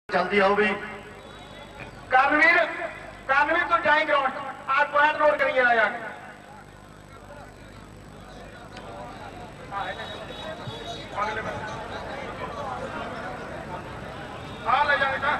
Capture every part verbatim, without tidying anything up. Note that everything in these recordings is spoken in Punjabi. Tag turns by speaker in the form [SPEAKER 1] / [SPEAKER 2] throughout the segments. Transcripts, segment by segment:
[SPEAKER 1] जल्दी आओ भी
[SPEAKER 2] कानवीर कानवीर तो जाए ग्राउंड आज पॉइंट नोट करिए ना यार। हाँ ले जाएगा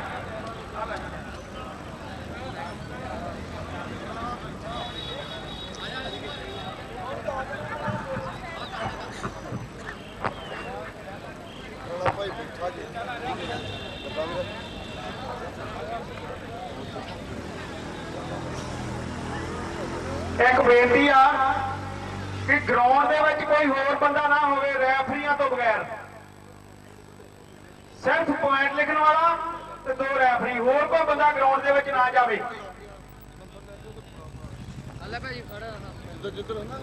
[SPEAKER 2] एक बेनती आ कि ग्राउंड दे विच कोई होर बंदा ना होवे रैफरियां तो बगैर सिर्फ पॉइंट लिखने वाला ते दो रैफरी होर कोई बंदा ग्राउंड दे विच ना जावे। अल्लाह भाई खड़ा जिधर जिधर है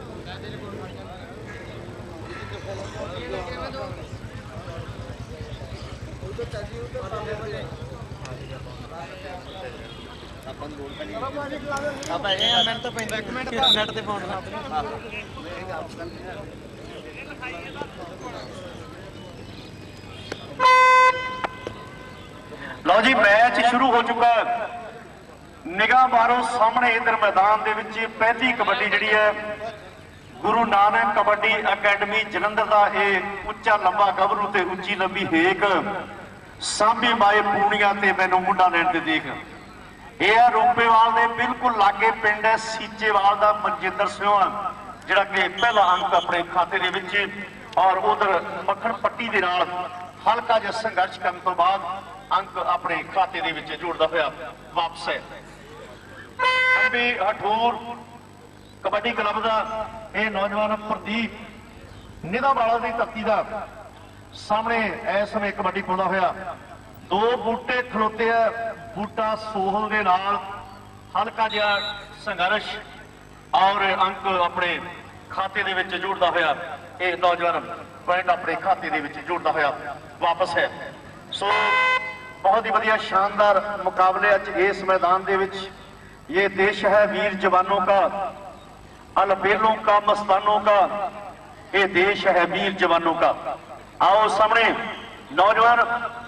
[SPEAKER 1] लो जी मैच शुरू हो चुका है। निगाह मारो सामने इधर मैदान दे विच पहली कबड्डी जिहड़ी है गुरु नानक कबड्डी अकैडमी जलंधर का यह उच्चा लंबा गभरू ते उच्ची लंबी हेक सांभी माए पूनिया ते मैनू मुंडा लैण ते देख यह रूपेवाल के बिल्कुल लागे पिंड है सीचेवाल का मनजिंदर सिंह जिहड़ा कि पहला अंक अपने खाते दे विच और उधर मक्खण पट्टी दे नाल हल्का जिहा संघर्ष करने तो बाद अंक अपने खाते दे विच जोड़दा होया वापस है। अंबी हठूर कबड्डी क्लब का यह नौजवान प्रदीप निधावाला की धरती का सामने इस समय कबड्डी पाउंदा होया दो बूटे खलोते है बूटा सोहल के नाल हल्का जिहा संघर्ष और अंक अपने खाते दे विच जोड़दा होया यह नौजवान पॉइंट अपने खाते दे विच जोड़दा होया वापस है। सो बहुत ही बढ़िया शानदार मुकाबले अज इस मैदान दे विच ये देश है वीर जवानों का अलबेलों का मस्तानों का ये देश है वीर जवानों का। आओ सामने नौजवान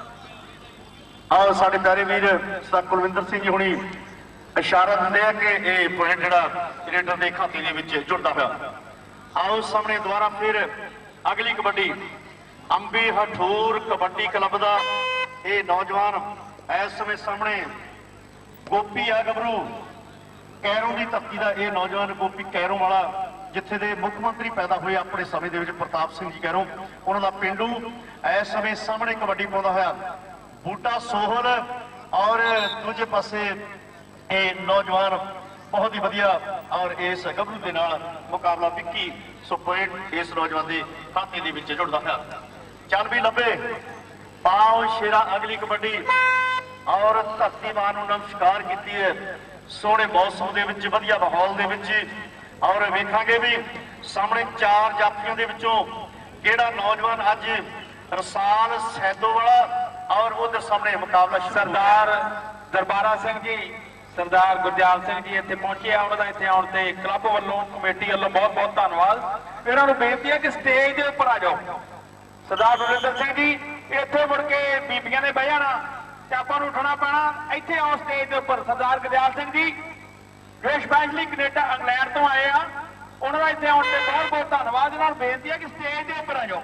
[SPEAKER 1] आओ साढ़े प्यारे वीर सर कुलविंदर सिंह जी हुणी इशारा दिंदे हैं कि यह पॉइंट जिहड़ा रेडर के खाते दे विच जुड़दा होया। आओ सामने दोबारा फिर अगली कबड्डी अंबी हठूर कबड्डी क्लब का यह नौजवान इस समय सामने गोपी आ गबरू कैरों की धरती का यह नौजवान गोपी कैरों वाला जिथे दे मुख्य मंत्री पैदा हुए अपने समय दे विच प्रताप सिंह जी कैरों उन्होंने पिंडू इस समय सामने कबड्डी पाउंदा होया बूटा सोहल और दूजे पासे ये नौजवान बहुत ही वधिया और इस गबरू के नाल मुकाबला विक्की सो पॉइंट इस नौजवान के खाते दे विच जुड़दा होया। चल भी लभे पाओ शेरा अगली कबड्डी और धरती मां नूं नमस्कार कीती है सोहणे मौसम दे विच वधिया माहौल दे विच और वेखांगे भी सामने चार जाफियों दे विचों किहड़ा नौजवान अज रसाल सैदो वाला और उधर सामने मुकाबला
[SPEAKER 2] सरदार दरबारा सिंह जी सरदार गुरदियाल सिंह जी इत्थे पहुंचे आ उन्हां दा इत्थे आउण ते क्लब वल्लों कमेटी वल्लों बहुत बहुत धन्नवाद। इन्हां नूं बेनती है कि स्टेज दे उपर आ जाओ। सरदार बलविंदर सिंह जी इत्थे मुड़ के बीबियां ने बह जाना ते आपां नूं उठना पैना इत्थे आओ स्टेज दे उपर। सरदार गुरदियाल सिंह जी जो स्पैशली कनेडा इंग्लैंड तो आए आ उन्हां दा इत्थे आउण ते बहुत बहुत धन्नवाद। इन्हां नूं बेनती है कि स्टेज दे उपर आ जाओ।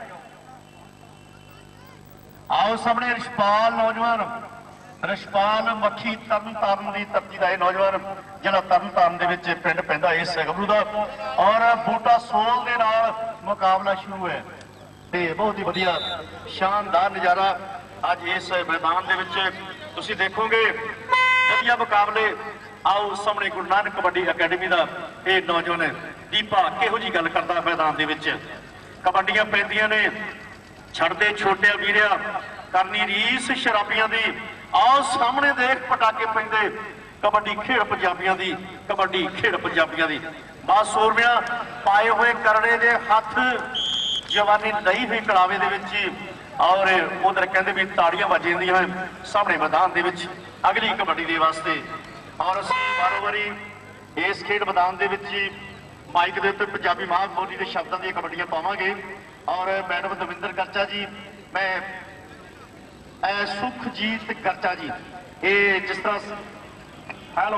[SPEAKER 1] आओ सामने रिशपाल नौजवान रिशपाल मक्खी तरन ताਰਨ की धरती का यह नौजवान जिहड़ा तरन ताਰਨ दे विच पिंड पैंदा इस गबरू का और बूटा सोल के नाल मुकाबला शुरू है ते बहुत ही वधिया शानदार नज़ारा अज इस मैदान दे विच तुसीं देखोगे वधिया मुकाबले। आओ सामने गुरु नानक कबड्डी अकैडमी का यह नौजवान दीपा किहो जी गल करदा मैदान दे विच कबड्डियां पैंदियां ने छड़दे छोटे वीरिया करनी रीस शराबियां दी आओ सामने देख पटाके पैंदे कबड्डी खेड पंजाबियां दी कबड्डी खेड पंजाबियां दी बस सूरमिया पाए हुए करड़े दे हथ जवानी लई हुई कड़ावे दे विच और उधर कहते भी ताड़ियां बज जांदियां सामने मैदान दे विच अगली कबड्डी दे वास्ते और असीं बारो बारी इस खेड मैदान दे विच माइक दे उत्ते पंजाबी मां बोली के शब्दों दी कबड्डियां पावांगे और मैडम दविंदर करचा जी मैं ਅਹ ਸੁਖਜੀਤ ਗਰਚਾ ਜੀ। ਇਹ ਜਿਸ ਤਰ੍ਹਾਂ
[SPEAKER 2] ਹੈਲੋ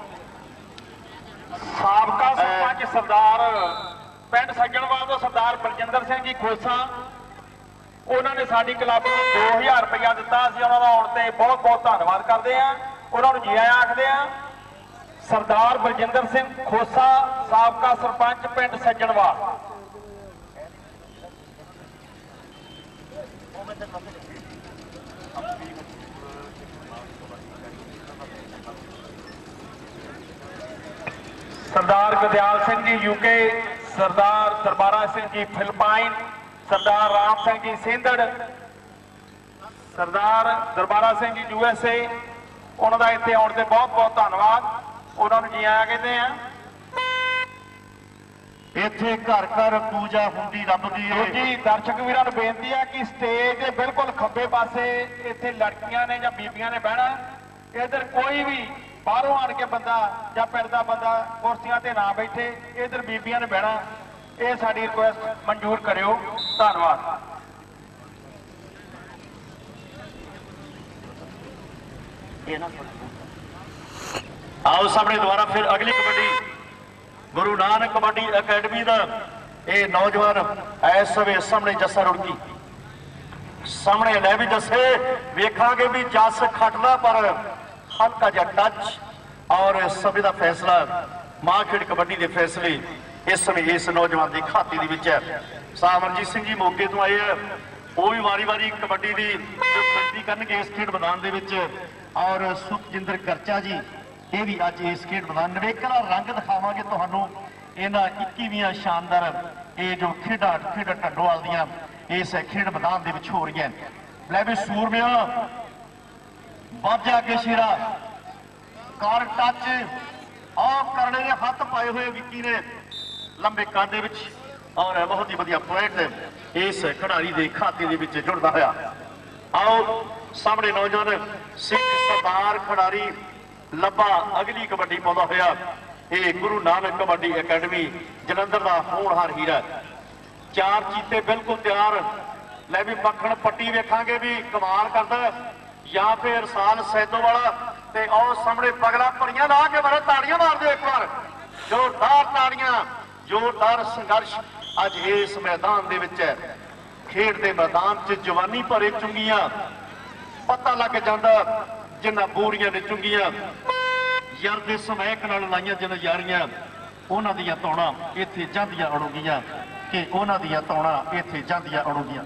[SPEAKER 2] ਸਾਬਕਾ ਸਰਪੰਚ ਸਰਦਾਰ ਪਿੰਡ ਸੱਜਣਵਾਲ ਤੋਂ ਸਰਦਾਰ ਬਲਜਿੰਦਰ ਸਿੰਘ ਜੀ ਖੋਸਾ, ਉਹਨਾਂ ਨੇ ਸਾਡੀ ਕਲੱਬ ਨੂੰ ਦੋ ਹਜ਼ਾਰ ਰੁਪਇਆ ਦਿੱਤਾ। ਅਸੀਂ ਉਹਨਾਂ ਦਾ ਆਉਣ ਤੇ ਬਹੁਤ ਬਹੁਤ ਧੰਨਵਾਦ ਕਰਦੇ ਆ, ਉਹਨਾਂ ਨੂੰ ਜੀ ਆਇਆਂ ਆਖਦੇ ਆ। ਸਰਦਾਰ ਬਲਜਿੰਦਰ ਸਿੰਘ ਖੋਸਾ ਸਾਬਕਾ ਸਰਪੰਚ ਪਿੰਡ Sajjanwal. Sardar Gurdial Singh ji UK, Sardar Darbara Singh ji Philippine, Sardar Ram Singh ji Sendhar, Sardar Darbara Singh ji USA, उन्होंने इतने आने से बहुत बहुत धन्यवाद, उन्होंने जी आया कहते हैं।
[SPEAKER 1] इत्थे घर घर पूजा हुंदी रब दी है
[SPEAKER 2] जी। दर्शक वीरां नूं बेनती है कि स्टेज दे बिल्कुल खब्बे पासे इत्थे लड़कियां ने जां बीबियां ने बहना, इधर कोई भी बाहरों आण के बंदा या पिंड दा बंदा कुर्सियां ते ना बैठे, इधर बीबियां ने बहना। ये साडी रिक्वेस्ट मंजूर करियो, धन्नवाद।
[SPEAKER 1] आओ सामने दोबारा फिर अगली कबड्डी गुरु नानक कबड्डी अकेडमी का ये नौजवान इस समय सामने जस्सा रुड़की सामने लै भी जस्से वेखांगे भी जस खटदा पर हल्का जा टच और समय का फैसला मां खेड़ कबड्डी के फैसले इस समय इस नौजवान की खाते है। साह अमरजीत सिंह जी मोगे तो आए हैं, वो भी वारी वारी कबड्डी की बेनती करनगे इस खेड मैदान के। और सुखजिंदर गर्चा जी ये भी अज इस खेड मैदान नवेकला रंग दिखावांगे तुहानूं इन्हां इक्कीवीं शानदार ये जो खेडा खेड ढंडोवाल दियां इस खेड मैदान के हो रही है। लै भी सूरमिया बाजा के शेरा कार टच और करने के हथ पाए हुए विक्की ने लंबे कांधे विच और बहुत ही वधिया पॉइंट इस खिडारी के खाते के जुड़ता होया। आओ सामने नौजवान सिख सरदार खिडारी लब्बा अगली कबड्डी पाउंदा होया। ये गुरु नानक कबड्डी अकेडमी जलंधर का होनहार हीरा। चार चीते बिल्कुल तैयार। लै भी मक्खण पट्टी वेखांगे भी कमाल करदा या फिर रसाल सैदो वाला ते और सामने पगला भरियां ला के बारे ताड़ियां मार दो एक बार जोरदार ताड़ियां जोरदार संघर्ष अज इस मैदान दे विच है। खेड दे मैदान च जवानी भरे चुंगियां पता लग जाता जिन्हां बोरियां ने चुंगियां यार दे समैक नाल लाइयां जिन्हां यारियां उन्हां दियां तौणां इत्थे जांदियां अड़ूगियां कि उन्हां दियां तौणां इत्थे जांदियां अड़ूगियां।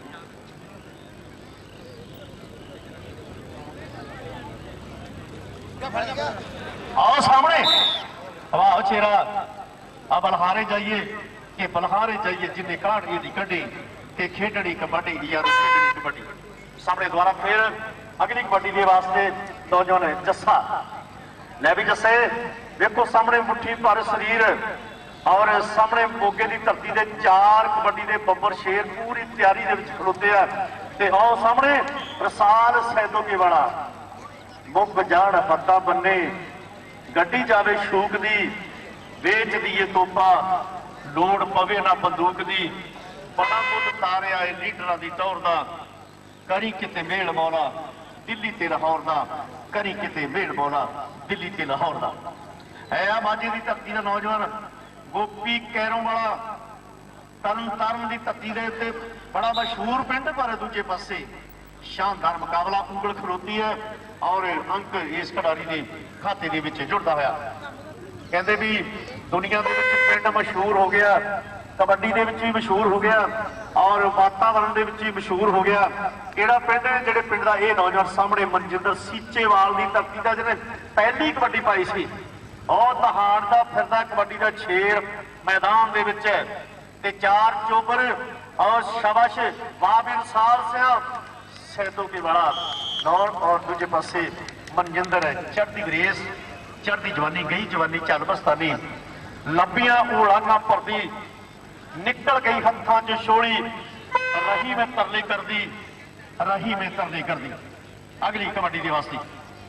[SPEAKER 1] आओ सामने वाह चेहरा अब बलहारे जाइए कि बलहारे जाइए जिन्हें काट ये कड़ी कि खेडनी कबड्डी यार खेडनी कबड्डी। सामने दोबारा फिर अगली कबड्डी के वास्ते नौजवान जस्सा लै भी जस्से देखो सामने मुट्ठी भर शरीर और सामने मोगे की धरती के चार कबड्डी के बब्बर शेर पूरी तैयारी के खलोते हैं। आओ सामने रसाल सैदो के वाला मुख जान हत्ता बन्ने गड्डी जावे शूक दी बेच दिए तोपा लोड़ पवे ना बंदूक दी बड़ा मुल तारे आए लीडर की टौर का करी किते मेल मौला दिल्ली ते लाहौर का करी किते मेल मौला दिल्ली ते लाहौर का है। माझे की धरती का नौजवान गोपी कैरों वाला तरन तारण की धरती के उत्ते बड़ा मशहूर पिंड पर दूजे पासे शानदार मुकाबला उंगल खलोती है और अंक इस खिडारी के खाते के जुड़ता होया। कहते भी दुनिया के पिंड मशहूर हो गया कबड्डी के भी मशहूर हो गया और वातावरण के भी मशहूर हो गया। किहड़ा पिंड है जिहड़े पिंड का यह नौजवान सामने मनजिंदर सीचेवाल की धरती का जिन्हें पहली कबड्डी पाई सी और दहाड़दा फिरदा कबड्डी का शेर मैदान के विच है ते चार चोबर और शाबाश वाबिन साल से सैदो के वाला नौर और दूजे पासे मनजिंदर है चढ़ती ग्रेस चढ़ती जवानी गई जवानी चल बस्तानी लंबियां उड़ाना भरदी निकल गई हत्थां च छोड़ी रही में तरले कर दी रही में तरले कर दी। अगली कबड्डी के वास्ते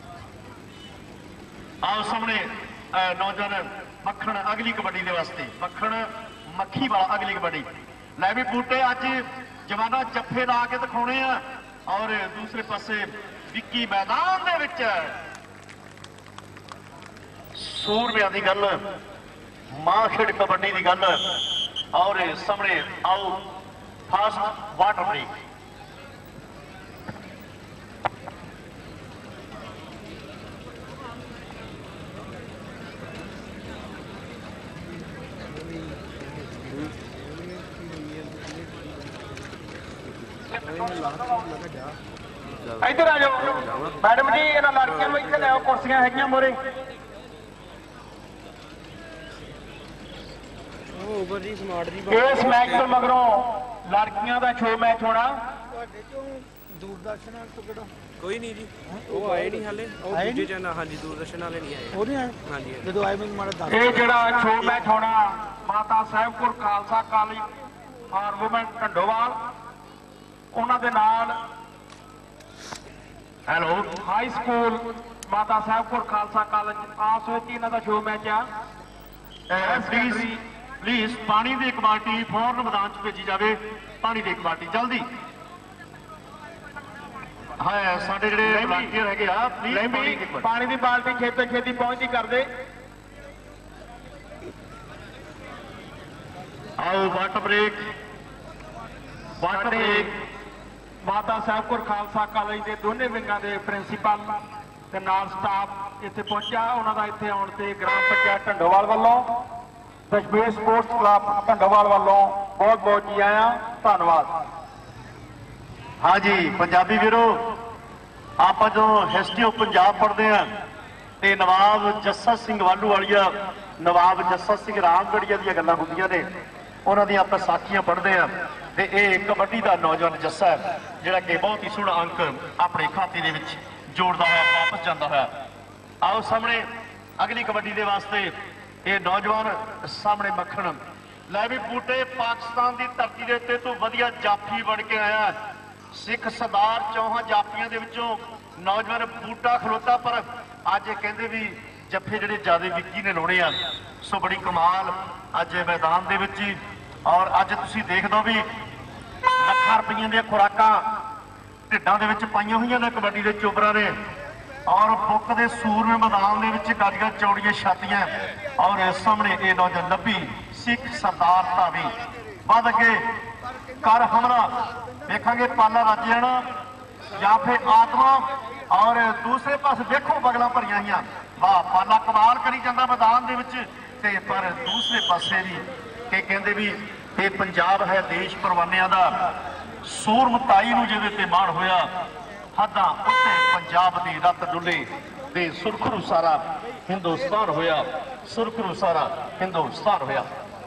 [SPEAKER 1] आओ सामने नौजवान मक्खण अगली कबड्डी के वास्ते मक्खण मक्खी वाला अगली कबड्डी लै भी बूटे अज जवाना जफे ला के दिखाने ਔਰ ਦੂਸਰੇ ਪਾਸੇ ਵਿੱਕੀ ਮੈਦਾਨ ਦੇ ਵਿੱਚ ਸੂਰਮਿਆਂ ਦੀ ਗੱਲ, ਮਾਂ ਖੇਡ ਕਬੱਡੀ ਦੀ ਗੱਲ। ਔਰ ਸਾਹਮਣੇ ਆਓ ਫਾਸਟ ਵਾਟਰ ਬ੍ਰੇਕ।
[SPEAKER 2] ਇੱਧਰ ਆ ਜਾਓ ਮੈਡਮ ਜੀ, ਇਹਨਾਂ ਲੜਕੀਆਂ ਨੂੰ ਇੱਥੇ ਲਿਆਓ, ਕੁਰਸੀਆਂ ਹੈਗੀਆਂ ਮੋਰੇ। ਇਸ ਮੈਚ ਤੋਂ ਮਗਰੋਂ ਲੜਕੀਆਂ ਦਾ ਸ਼ੋ ਮੈਚ ਹੋਣਾ।
[SPEAKER 3] ਤੁਹਾਡੇ ਚੋਂ ਦੂਰਦਰਸ਼ਨ ਤੋਂ ਕਿਹੜਾ
[SPEAKER 4] ਕੋਈ ਨਹੀਂ ਜੀ, ਉਹ ਆਏ ਨਹੀਂ ਹਾਲੇ। ਉਹ ਦੂਜੇ ਚੈਨਲ, ਹਾਂਜੀ ਦੂਰਦਰਸ਼ਨ ਵਾਲੇ ਨਹੀਂ ਆਏ।
[SPEAKER 3] ਉਹ ਨਹੀਂ ਆਏ?
[SPEAKER 4] ਹਾਂਜੀ
[SPEAKER 3] ਜਦੋਂ ਆਏ ਮੈਨੂੰ ਮਾੜਾ ਦੱਸ।
[SPEAKER 2] ਇਹ ਜਿਹੜਾ ਸ਼ੋ ਮੈਚ ਹੋਣਾ Mata Sahibpur Khalsa college for women Dhandowal, ਉਹਨਾਂ ਦੇ ਨਾਲ
[SPEAKER 1] ਹੈਲੋ
[SPEAKER 2] ਹਾਈ ਸਕੂਲ ਮਾਤਾ ਸਾਹਿਬਪੁਰ ਖਾਲਸਾ ਕਾਲਜ ਆਸ ਵਿੱਚ ਇਹਨਾਂ ਦਾ ਸ਼ੋ ਮੈਚ ਆ।
[SPEAKER 1] ਪਲੀਜ਼ ਪਲੀਜ਼ ਪਾਣੀ ਦੀ ਇੱਕ ਬਾਲਟੀ ਫੌਰਨ ਮੈਦਾਨ ਚ ਭੇਜੀ ਜਾਵੇ। ਪਾਣੀ ਦੀ ਇੱਕ ਬਾਲਟੀ ਜਲਦੀ। ਹਾਂ ਸਾਡੇ ਜਿਹੜੇ ਵਲੰਟੀਅਰ ਹੈਗੇ ਆ, ਪਲੀਜ਼
[SPEAKER 2] ਪਾਣੀ ਦੀ ਬਾਲਟੀ ਛੇਤੀ ਛੇਤੀ ਪਹੁੰਚਦੀ ਕਰਦੇ।
[SPEAKER 1] ਆਓ ਵਾਟਰ ਬ੍ਰੇਕ, ਵਾਟਰ ਬ੍ਰੇਕ।
[SPEAKER 2] ਮਾਤਾ ਸਾਹਿਬਪੁਰ ਖਾਲਸਾ ਕਾਲਜ ਦੇ ਦੋਨੇ ਵਿੰਗਾਂ ਦੇ ਪ੍ਰਿੰਸੀਪਲ ਤੇ ਨਾਲ ਸਟਾਫ ਇੱਥੇ ਪਹੁੰਚਿਆ। ਉਹਨਾਂ ਦਾ ਇੱਥੇ ਆਉਣ ਤੇ ਗ੍ਰਾਮ ਪੰਚਾਇਤ ਢੰਡੋਵਾਲ ਵੱਲੋਂ, ਦਸ਼ਮੇਸ਼ ਸਪੋਰਟਸ ਕਲੱਬ ਢੰਡੋਵਾਲ ਵੱਲੋਂ ਬਹੁਤ ਬਹੁਤ ਜੀ ਆਇਆਂ, ਧੰਨਵਾਦ।
[SPEAKER 1] ਹਾਂਜੀ ਪੰਜਾਬੀ ਵੀਰੋ, ਆਪਾਂ ਜਦੋਂ ਹਿਸਟਰੀ ਆਫ ਪੰਜਾਬ ਪੜ੍ਹਦੇ ਆ ਤੇ ਨਵਾਬ ਜੱਸਾ ਸਿੰਘ ਵਾਲੂਵਾਲੀਆ, ਨਵਾਬ ਜੱਸਾ ਸਿੰਘ ਰਾਮਗੜੀਆ ਦੀਆਂ ਗੱਲਾਂ ਹੁੰਦੀਆਂ ਨੇ, ਉਹਨਾਂ ਦੀਆਂ ਆਪਾਂ ਸਾਖੀਆਂ ਪੜ੍ਹਦੇ ਆ। ਤੇ ਇਹ ਕਬੱਡੀ ਦਾ ਨੌਜਵਾਨ ਜੱਸਾ ਹੈ ਜਿਹੜਾ ਕਿ ਬਹੁਤ ਹੀ ਸੋਹਣਾ ਅੰਕ ਆਪਣੇ ਖਾਤੇ ਦੇ ਵਿੱਚ ਜੋੜਦਾ ਹੋਇਆ ਵਾਪਸ ਜਾਂਦਾ ਹੋਇਆ। ਆਓ ਸਾਹਮਣੇ ਅਗਲੀ ਕਬੱਡੀ ਦੇ ਵਾਸਤੇ ਇਹ ਨੌਜਵਾਨ ਸਾਹਮਣੇ ਮੱਖਣ। ਲੈ ਵੀ ਬੂਟੇ, ਪਾਕਿਸਤਾਨ ਦੀ ਧਰਤੀ ਦੇ ਉੱਤੇ ਤੂੰ ਵਧੀਆ ਜਾਫੀ ਬਣ ਕੇ ਆਇਆ। ਸਿੱਖ ਸਰਦਾਰ ਚੌਹਾਂ ਜਾਫੀਆਂ ਦੇ ਵਿੱਚੋਂ ਨੌਜਵਾਨ ਬੂਟਾ ਖਲੋਤਾ, ਪਰ ਅੱਜ ਇਹ ਕਹਿੰਦੇ ਵੀ ਜੱਫੇ ਜਿਹੜੇ ਜਿਆਦਾ ਵਿੱਕੀ ਨੇ ਲਾਉਣੇ ਆ। ਸੋ ਬੜੀ ਕਮਾਲ ਅੱਜ ਮੈਦਾਨ ਦੇ ਵਿੱਚ ਹੀ। ਔਰ ਅੱਜ ਤੁਸੀਂ ਦੇਖ ਦੋ ਵੀ ਲੱਖਾਂ ਰੁਪਈਆਂ ਦੀਆਂ ਖੁਰਾਕਾਂ ਢਿੱਡਾਂ ਦੇ ਵਿੱਚ ਪਾਈਆਂ ਹੋਈਆਂ ਨੇ ਕਬੱਡੀ ਦੇ ਚੋਬਰਾਂ ਨੇ। ਔਰ ਬੁੱਕ ਦੇ ਸੂਰਮੇ ਮੈਦਾਨ ਦੇ ਵਿੱਚ ਗੱਡੀਆਂ ਚੌੜੀਆਂ ਛਾਤੀਆਂ। ਔਰ ਇਸ ਸਾਹਮਣੇ ਇਹ ਨੌਜਵਾਨ ਲੱਭੀ ਸਿੱਖ ਸਰਦਾਰ ਧਾਵੀ ਵੱਧ ਕੇ ਕਰ ਹਮਲਾ। ਵੇਖਾਂਗੇ ਪਾਲਾ ਰੱਜ ਜਾਣਾ ਜਾਂ ਫਿਰ ਆਤਮਾ। ਔਰ ਦੂਸਰੇ ਪਾਸੇ ਵੇਖੋ ਬਗਲਾਂ ਭਰੀਆਂ ਹੋਈਆਂ। ਵਾਹ, ਪਾਲਾ ਕਮਾਲ ਕਰੀ ਜਾਂਦਾ ਮੈਦਾਨ ਦੇ ਵਿੱਚ। ਤੇ ਪਰ ਦੂਸਰੇ ਪਾਸੇ ਵੀ ਕਿ ਕਹਿੰਦੇ ਵੀ ਇਹ ਪੰਜਾਬ ਹੈ ਦੇਸ਼ ਪਰਵਾਨਿਆਂ ਦਾ। ਸੂਰਮਤਾਈ ਨੂੰ ਜਿਹਦੇ ਤੇ ਮਾਣ ਹੋਇਆ, ਹੱਦਾਂ ਉੱਤੇ ਪੰਜਾਬ ਦੀ ਰੱਤ ਡੁੱਲੇ ਤੇ ਸੁਰਖਰੂ ਸਾਰਾ ਹਿੰਦੁਸਤਾਨ ਹੋਇਆ, ਸੁਰਖਰੂ ਸਾਰਾ ਹਿੰਦੁਸਤਾਨ ਹੋਇਆ।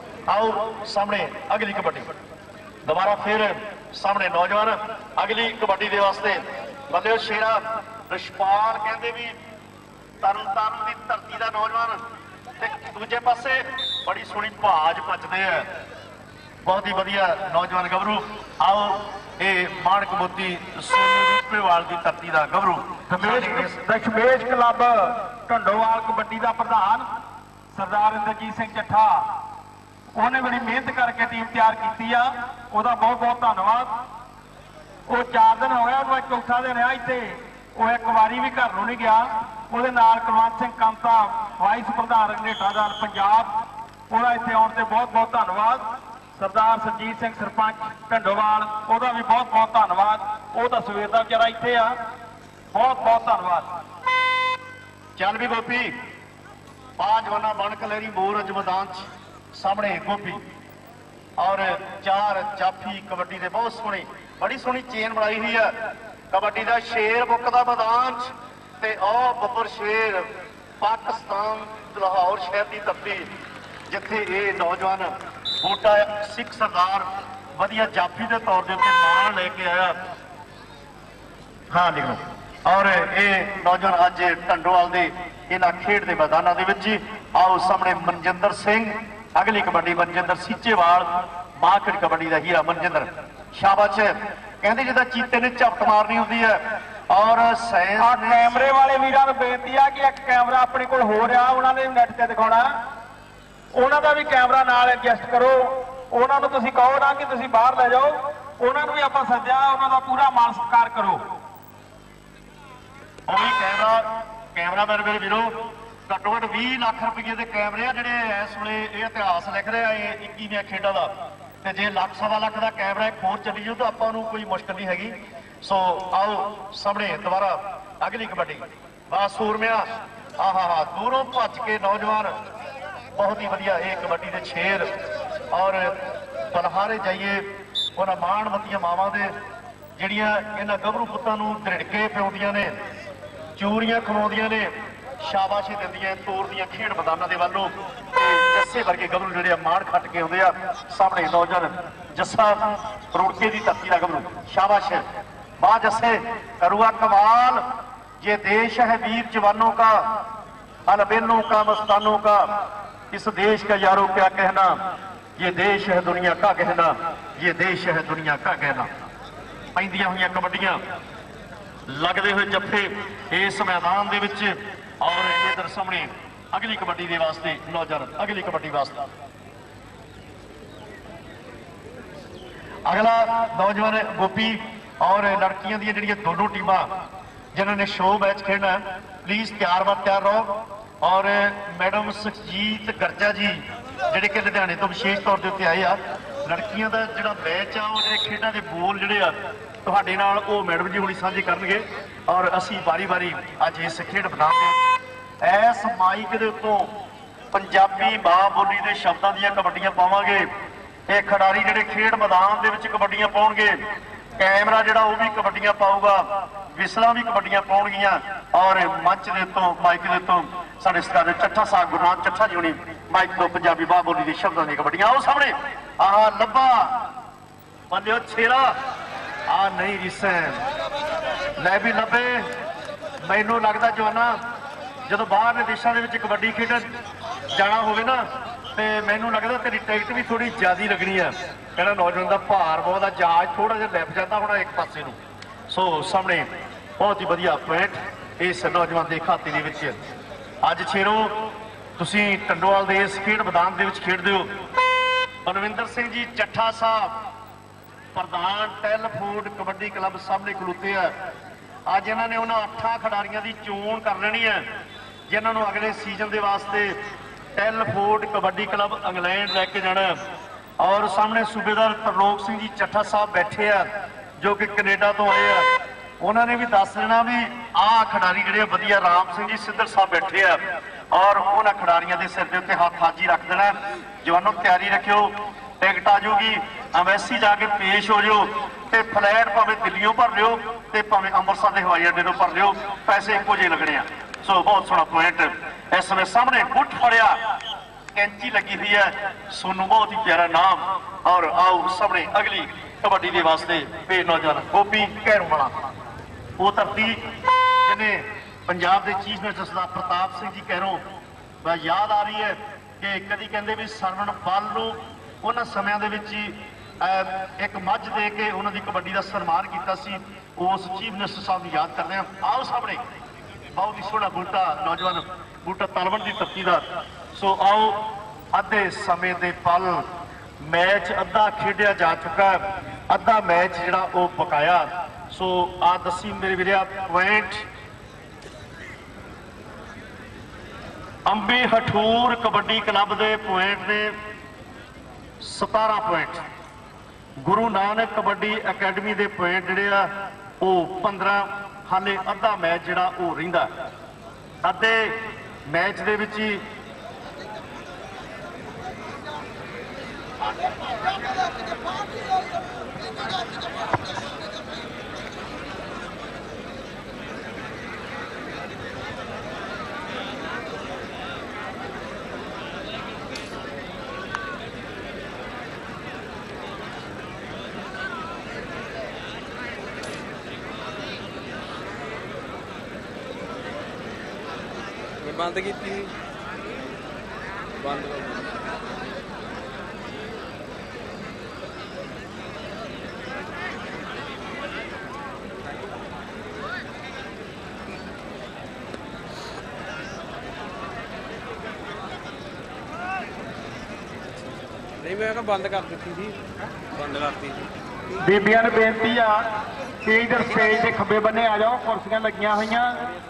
[SPEAKER 1] ਆਓ ਸਾਹਮਣੇ ਅਗਲੀ ਕਬੱਡੀ ਦੁਬਾਰਾ ਫਿਰ ਸਾਹਮਣੇ ਨੌਜਵਾਨ ਅਗਲੀ ਕਬੱਡੀ ਦੇ ਵਾਸਤੇ। ਬੱਲੇ ਸ਼ੇਰਾ ਰਿਸ਼ਪਾਲ ਕਹਿੰਦੇ ਵੀ ਤਰਨ ਤਾਰਨ ਦੀ ਧਰਤੀ ਦਾ ਨੌਜਵਾਨ। ਤੇ ਦੂਜੇ ਪਾਸੇ ਬੜੀ ਸੋਹਣੀ ਭਾਜ ਭੱਜਦੇ ਆ, ਬਹੁਤ ਹੀ ਵਧੀਆ ਨੌਜਵਾਨ ਗੱਭਰੂ। ਆਓ ਇਹ ਮਾਣਕ ਮੋਤੀ ਸੋਨੀ ਰੂਪੇਵਾਲ ਦੀ ਧਰਤੀ ਦਾ ਗੱਭਰੂ
[SPEAKER 2] ਦਸ਼ਮੇਸ਼ ਕਲੱਬ ਢੰਡੋਵਾਲ ਕਬੱਡੀ ਦਾ ਪ੍ਰਧਾਨ ਸਰਦਾਰ ਇੰਦਰਜੀਤ ਸਿੰਘ ਚੱਠਾ, ਉਹਨੇ ਬੜੀ ਮਿਹਨਤ ਕਰਕੇ ਟੀਮ ਤਿਆਰ ਕੀਤੀ ਆ। ਉਹਦਾ ਬਹੁਤ ਬਹੁਤ ਧੰਨਵਾਦ। ਉਹ ਚਾਰ ਦਿਨ ਹੋ ਗਿਆ, ਉਹਦਾ ਚੌਥਾ ਦਿਨ ਆ ਇੱਥੇ। ਉਹ ਇੱਕ ਵਾਰੀ ਵੀ ਘਰ ਨੂੰ ਨਹੀਂ ਗਿਆ। ਉਹਦੇ ਨਾਲ ਕੁਲਵੰਤ ਸਿੰਘ ਕੰਤਾ, ਵਾਈਸ ਪ੍ਰਧਾਨ ਰੰਗੇਟਾ ਦਲ ਪੰਜਾਬ, ਉਹਦਾ ਇੱਥੇ ਆਉਣ ਤੇ ਬਹੁਤ ਬਹੁਤ ਧੰਨਵਾਦ। ਸਰਦਾਰ ਸਰਜੀਤ ਸਿੰਘ ਸਰਪੰਚ ਢੰਡੋਵਾਲ, ਉਹਦਾ ਵੀ ਬਹੁਤ ਬਹੁਤ ਧੰਨਵਾਦ। ਉਹ ਤਾਂ ਸਵੇਰ ਦਾ ਵਿਚਾਰਾ ਇੱਥੇ ਆ। ਬਹੁਤ ਬਹੁਤ ਧੰਨਵਾਦ।
[SPEAKER 1] ਚੱਲ ਵੀ ਗੋਪੀ, ਪਾਂਚ ਵਨਾ ਬਣ ਕਲੇਰੀ ਮੋਰ ਅੱਜ ਮੈਦਾਨ ਚ ਸਾਹਮਣੇ ਗੋਪੀ। ਔਰ ਚਾਰ ਜਾਫੀ ਕਬੱਡੀ ਦੇ ਬਹੁਤ ਸੋਹਣੀ, ਬੜੀ ਸੋਹਣੀ ਚੇਨ ਬਣਾਈ ਹੋਈ ਆ ਕਬੱਡੀ ਦਾ। ਸ਼ੇਰ ਬੁੱਕ ਦਾ ਮੈਦਾਨ ਚ ਤੇ ਉਹ ਬੱਬਰ ਸ਼ੇਰ ਪਾਕਿਸਤਾਨ ਲਾਹੌਰ ਸ਼ਹਿਰ ਦੀ ਧਰਤੀ, ਜਿੱਥੇ ਇਹ ਨੌਜਵਾਨ ਬੂਟਾ ਸਿੱਖ ਸਰਦਾਰ ਵਧੀਆ ਜਾਫੀ ਦੇ ਤੌਰ ਦੇ ਉੱਤੇ ਮਾਣ ਲੈ ਕੇ ਆਇਆ। ਹਾਂ ਲਿਖੋ। ਔਰ ਇਹ ਨੌਜਵਾਨ ਅੱਜ ਢੰਡੋਵਾਲ ਦੇ ਇਹਨਾਂ ਖੇਡ ਦੇ ਮੈਦਾਨਾਂ ਦੇ ਵਿੱਚ। ਆਓ ਸਾਹਮਣੇ ਮਨਜਿੰਦਰ ਸਿੰਘ ਅਗਲੀ ਕਬੱਡੀ, ਮਨਜਿੰਦਰ ਸੀਚੇਵਾਲ ਮਾਖੜ ਕਬੱਡੀ ਦਾ ਹੀਰਾ ਮਨਜਿੰਦਰ। ਸ਼ਾਬਾਸ਼। ਕਹਿੰਦੇ ਜਿੱਦਾਂ ਚੀਤੇ ਨੇ ਝਪਟ ਮਾਰਨੀ ਹੁੰਦੀ ਹੈ। ਔਰ
[SPEAKER 2] ਆ ਕੈਮਰੇ ਵਾਲੇ ਵੀਰਾਂ ਨੂੰ ਬੇਨਤੀ ਆ ਕਿ ਇੱਕ ਕੈਮਰਾ ਆਪਣੇ ਕੋਲ ਹੋ ਰਿਹਾ, ਉਹਨਾਂ ਨੇ ਨੈਟ ਤੇ ਦਿਖਾਉਣਾ, ਉਹਨਾਂ ਦਾ ਵੀ ਕੈਮਰਾ ਨਾਲ ਐਡਜਸਟ ਕਰੋ। ਉਹਨਾਂ ਨੂੰ ਤੁਸੀਂ ਕਹੋ ਨਾ ਕਿ ਤੁਸੀਂ ਬਾਹਰ ਲੈ ਜਾਓ, ਉਹਨਾਂ ਨੂੰ ਵੀ ਆਪਾਂ ਸੱਦਿਆ, ਉਹਨਾਂ ਦਾ ਪੂਰਾ ਮਾਣ ਸਤਿਕਾਰ ਕਰੋ।
[SPEAKER 1] ਉਹ ਵੀ ਕੈਮਰਾ ਕੈਮਰਾਮੈਨ ਮੇਰੇ ਵੀਰੋ, ਘੱਟੋ ਘੱਟ ਵੀਹ ਲੱਖ ਰੁਪਏ ਦੇ ਕੈਮਰੇ ਆ ਜਿਹੜੇ ਇਸ ਵੇਲੇ ਇਹ ਇਤਿਹਾਸ ਲਿਖ ਰਿਹਾ ਇਹ ਇੱਕੀਵੀਆਂ ਖੇਡਾਂ ਦਾ। ਤੇ ਜੇ ਲੱਖ ਸਵਾ ਲੱਖ ਦਾ ਕੈਮਰਾ ਇੱਕ ਹੋਰ ਚੱਲੀ ਜਾਊ ਤਾਂ ਆਪਾਂ ਨੂੰ ਕੋਈ ਮੁਸ਼ਕਲ ਨਹੀਂ ਹੈਗੀ। ਸੋ ਆਓ ਸਾਹਮਣੇ ਦੁਬਾਰਾ ਅਗਲੀ ਕਬੱਡੀ। ਵਾਹ ਸੂਰਮਿਆ, ਆਹਾ ਹਾ ਦੂਰੋਂ ਭੱਜ ਕੇ ਨੌਜਵਾਨ ਬਹੁਤ ਹੀ ਵਧੀਆ ਇਹ ਕਬੱਡੀ ਦੇ ਸ਼ੇਰ। ਔਰ ਬਲਹਾਰੇ ਜਾਈਏ ਉਹਨਾਂ ਮਾਣਮੱਤੀਆਂ ਮਾਵਾਂ ਦੇ ਜਿਹੜੀਆਂ ਇਹਨਾਂ ਗੱਭਰੂ ਪੁੱਤਾਂ ਨੂੰ ਧੜਕੇ ਪਿਆਉਂਦੀਆਂ ਨੇ, ਚੂਰੀਆਂ ਖਵਾਉਂਦੀਆਂ ਨੇ, ਸ਼ਾਬਾਸ਼ੀ ਦਿੰਦੀਆਂ, ਤੋਰਦੀਆਂ ਖੇਡ ਮੈਦਾਨਾਂ ਦੇ ਵੱਲੋਂ। ਤੇ ਜੱਸੇ ਵਰਗੇ ਗੱਭਰੂ ਜਿਹੜੇ ਆ ਮਾਣ ਖੱਟ ਕੇ ਆਉਂਦੇ ਆ। ਸਾਹਮਣੇ ਨੌਜਵਾਨ ਜੱਸਾ ਰੁੜਕੇ ਦੀ ਧਰਤੀ ਦਾ ਗੱਭਰੂ, ਸ਼ਾਬਾਸ਼ वाह जैसे करुआ कमाल। ये देश है वीर जवानों का, अलबेलों का, मस्तानों का। इस देश का यारों क्या कहना, ये देश है दुनिया का कहना, ये देश है दुनिया का कहना। पैंदियां हुई कबड्डियां, लगते हुए जफ्फे इस मैदान दे विच। और इधर सामने अगली कबड्डी दे वास्ते नौजवान अगली कबड्डी वास्ते अगला नौजवान गोपी और लड़कियां दी जिहड़ियां दोनों टीमां जिन्होंने शो मैच खेलना है, प्लीज तैयार बर तैयार रहो। और मैडम सुखजीत गर्जा जी जिहड़े कि लुधियाने तो विशेष तौर ते उत्ते आए आ। लड़कियां दा जिहड़ा मैच आ वो जिहड़े खेडां दे बोल जिहड़े आ तुहाडे नाल ओ मैडम जी हुणी साझे करनगे। और असीं बारी बारी अज इस खेड मैदान दे इस माइक दे उत्तों पंजाबी मां बोली दे शब्दां दीयां कबड्डियां पावांगे। ये खिडारी जिहड़े खेड मैदान दे विच कबड्डियां पाउणगे, कैमरा जिहड़ा वो भी कबड्डियां पाऊगा, विसलां भी कबड्डियां पाउणगियां। और मंच दे उत्तों माइक दे उत्तों साडे सरदार चट्ठा साहब गुरनाम चट्ठा जी हुणी माइक तो पंजाबी मां बोली दे शब्दां दी कबड्डियां। आओ सामने आह लब्बा बल्लिओ छेरा आ नहीं रिसे लै भी लब्बे। मैनू लगदा जवाना ਜਦੋਂ ਬਾਹਰਲੇ ਦੇਸ਼ਾਂ ਦੇ ਵਿੱਚ ਕਬੱਡੀ ਖੇਡਣ ਜਾਣਾ ਹੋਵੇ ਨਾ ਤੇ ਮੈਨੂੰ ਲੱਗਦਾ ਤੇਰੀ ਟਿਕਟ ਵੀ ਥੋੜੀ ਜ਼ਿਆਦੀ ਲੱਗਣੀ ਆ। ਕਹਿੰਦਾ ਨੌਜਵਾਨ ਦਾ ਭਾਰ ਬਹੁਤ ਆ, ਜਹਾਜ਼ ਥੋੜਾ ਜਿਹਾ ਲਿਪ ਜਾਂਦਾ ਹੋਣਾ ਇੱਕ ਪਾਸੇ ਨੂੰ। ਸੋ ਸਾਹਮਣੇ ਬਹੁਤ ਹੀ ਵਧੀਆ ਪੁਆਇੰਟ ਇਸ ਨੌਜਵਾਨ ਦੇ ਖਾਤੇ ਦੇ ਵਿੱਚ। ਅੱਜ ਛੇਰੋ ਤੁਸੀਂ ਟੰਡੋਵਾਲ ਦੇ ਇਸ ਖੇਡ ਮੈਦਾਨ ਦੇ ਵਿੱਚ ਖੇਡਦੇ ਹੋ। ਬਲਵਿੰਦਰ ਸਿੰਘ ਜੀ ਚੱਠਾ ਸਾਹਿਬ ਪ੍ਰਧਾਨ ਟੈਲਫੂਡ ਕਬੱਡੀ ਕਲੱਬ ਸਾਹਮਣੇ ਖਲੋਤੇ ਆ। ਅੱਜ ਇਹਨਾਂ ਨੇ ਉਹਨਾਂ ਅੱਠਾਂ ਖਿਡਾਰੀਆਂ ਦੀ ਚੋਣ ਕਰ ਲੈਣੀ ਹੈ ਜਿਨ੍ਹਾਂ ਨੂੰ ਅਗਲੇ ਸੀਜ਼ਨ ਦੇ ਵਾਸਤੇ ਟੈਲਫੋਰਡ ਕਬੱਡੀ ਕਲੱਬ ਇੰਗਲੈਂਡ ਲੈ ਕੇ ਜਾਣਾ। ਔਰ ਸਾਹਮਣੇ ਸੂਬੇਦਾਰ ਤਰਲੋਕ ਸਿੰਘ ਜੀ ਚੱਠਾ ਸਾਹਿਬ ਬੈਠੇ ਆ ਜੋ ਕਿ ਕੈਨੇਡਾ ਤੋਂ ਆਏ ਆ। ਉਹਨਾਂ ਨੇ ਵੀ ਦੱਸ ਦੇਣਾ ਵੀ ਆਹ ਖਿਡਾਰੀ ਜਿਹੜੇ ਵਧੀਆ। ਰਾਮ ਸਿੰਘ ਜੀ ਸਿੱਧਰ ਸਾਹਿਬ ਬੈਠੇ ਆ ਔਰ ਉਹਨਾਂ ਖਿਡਾਰੀਆਂ ਦੇ ਸਿਰ ਦੇ ਉੱਤੇ ਹੱਥ ਹਾਜੀ ਰੱਖ ਦੇਣਾ। ਜਵਾਨੋ ਤਿਆਰੀ ਰੱਖਿਓ, ਟਿਕਟ ਆ ਜਾਊਗੀ, ਅੰਬੈਸੀ ਜਾ ਕੇ ਪੇਸ਼ ਹੋ ਜਾਓ ਤੇ ਫਲੈਟ ਭਾਵੇਂ ਦਿੱਲੀੋਂ ਭਰ ਲਿਓ ਤੇ ਭਾਵੇਂ ਅੰਮ੍ਰਿਤਸਰ ਦੇ ਹਵਾਈ ਅੱਡੇ ਤੋਂ ਭਰ ਲਿਓ, ਪੈਸੇ ਇੱਕੋ ਜਿਹੇ ਲੱਗਣੇ ਆ। ਸੋ ਬਹੁਤ ਸੋਹਣਾ ਪੁਆਇੰਟ ਇਸ ਸਮੇਂ ਸਾਹਮਣੇ ਗੁੱਟ ਫੜਿਆ, ਕੈਂਚੀ ਲੱਗੀ ਹੋਈ ਹੈ, ਸੋਨੂੰ ਬਹੁਤ ਹੀ ਪਿਆਰਾ ਨਾਮ। ਔਰ ਆਓ ਸਾਹਮਣੇ ਅਗਲੀ ਕਬੱਡੀ ਦੇ ਵਾਸਤੇ ਪੇ ਨੌਜਵਾਨ ਗੋਪੀ ਘੈਰੋਵਾਲਾ। ਉਹ ਧਰਤੀ ਜਿਹਨੇ ਪੰਜਾਬ ਦੇ ਚੀਫ ਮਿਨਿਸਟਰ ਸਰਦਾਰ ਪ੍ਰਤਾਪ ਸਿੰਘ ਜੀ ਘੈਰੋਂ ਮੈਂ ਯਾਦ ਆ ਰਹੀ ਹੈ ਕਿ ਕਦੀ ਕਹਿੰਦੇ ਵੀ ਸਰਵਣ ਬਲ ਨੂੰ ਉਹਨਾਂ ਸਮਿਆਂ ਦੇ ਵਿੱਚ ਹੀ ਇੱਕ ਮੱਝ ਦੇ ਕੇ ਉਹਨਾਂ ਦੀ ਕਬੱਡੀ ਦਾ ਸਨਮਾਨ ਕੀਤਾ ਸੀ। ਉਸ ਚੀਫ ਮਿਨਿਸਟਰ ਸਾਹਿਬ ਨੂੰ ਯਾਦ ਕਰਦੇ ਹਾਂ। ਆਓ ਸਾਹਮਣੇ ਬਹੁਤ ਹੀ ਸੋਹਣਾ ਬੂਟਾ ਨੌਜਵਾਨ ਬੂਟਾ ਤਲਵਣ ਦੀ ਧਰਤੀ ਦਾ। ਸੋ ਆਓ ਅੱਧੇ ਸਮੇਂ ਦੇ ਪਲ, ਮੈਚ ਅੱਧਾ ਖੇਡਿਆ ਜਾ ਚੁੱਕਾ, ਅੱਧਾ ਮੈਚ ਜਿਹੜਾ ਉਹ ਪਕਾਇਆ। ਸੋ ਆ ਦੱਸੀ ਮੇਰੇ ਵੀਰਿਆ ਪੁਆਇੰਟ ਅੰਬੀ ਹਠੂਰ ਕਬੱਡੀ ਕਲੱਬ ਦੇ ਪੁਆਇੰਟ ਨੇ ਸਤਾਰਾਂ ਪੁਆਇੰਟ। ਗੁਰੂ ਨਾਨਕ ਕਬੱਡੀ ਅਕੈਡਮੀ ਦੇ ਪੁਆਇੰਟ ਜਿਹੜੇ ਆ ਉਹ ਪੰਦਰਾਂ। ਹਾਲੇ ਅੱਧਾ ਮੈਚ ਜਿਹੜਾ ਉਹ ਰਹਿੰਦਾ। ਅੱਧੇ ਮੈਚ ਦੇ ਵਿੱਚ ਹੀ
[SPEAKER 4] बंद की बंद नहीं मैं बंद कर दी थी बंद करती थी।
[SPEAKER 2] ਬੀਬੀਆਂ ਨੂੰ ਬੇਨਤੀ ਆ ਕਿ ਇਧਰ ਸਟੇਜ ਦੇ ਖੱਬੇ ਬੰਨੇ ਆ ਜਾਓ, ਕੁਰਸੀਆਂ ਲੱਗੀਆਂ ਹੋਈਆਂ।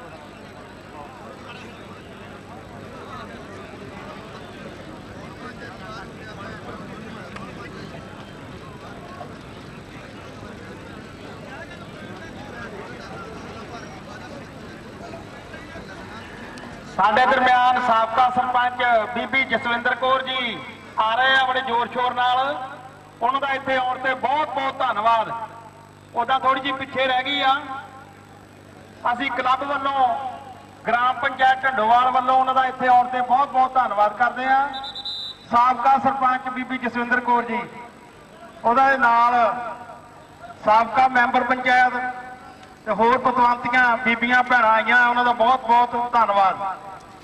[SPEAKER 2] ਸਾਡੇ ਦਰਮਿਆਨ ਸਾਬਕਾ ਸਰਪੰਚ ਬੀਬੀ ਜਸਵਿੰਦਰ ਕੌਰ ਜੀ ਆ ਰਹੇ ਆ ਬੜੇ ਜ਼ੋਰ ਸ਼ੋਰ ਨਾਲ। ਉਹਨਾਂ ਦਾ ਇੱਥੇ ਆਉਣ ਤੇ ਬਹੁਤ ਬਹੁਤ ਧੰਨਵਾਦ। ਉਹਦਾ ਥੋੜੀ ਜਿਹੀ ਪਿੱਛੇ ਰਹਿ ਗਈ ਆ। ਅਸੀਂ ਕਲੱਬ ਵੱਲੋਂ ਗ੍ਰਾਮ ਪੰਚਾਇਤ ਢੰਡੋਵਾਲ ਵੱਲੋਂ ਉਹਨਾਂ ਦਾ ਇੱਥੇ ਆਉਣ ਤੇ ਬਹੁਤ ਬਹੁਤ ਧੰਨਵਾਦ ਕਰਦੇ ਆ। ਸਾਬਕਾ ਸਰਪੰਚ ਬੀਬੀ ਜਸਵਿੰਦਰ ਕੌਰ ਜੀ, ਉਹਦਾ ਦੇ ਨਾਲ ਸਾਬਕਾ ਮੈਂਬਰ ਪੰਚਾਇਤ ਤੇ ਹੋਰ ਪਤਵੰਤੀਆਂ ਬੀਬੀਆਂ ਭੈਣਾਂ ਆਈਆਂ, ਉਹਨਾਂ ਦਾ ਬਹੁਤ ਬਹੁਤ ਧੰਨਵਾਦ।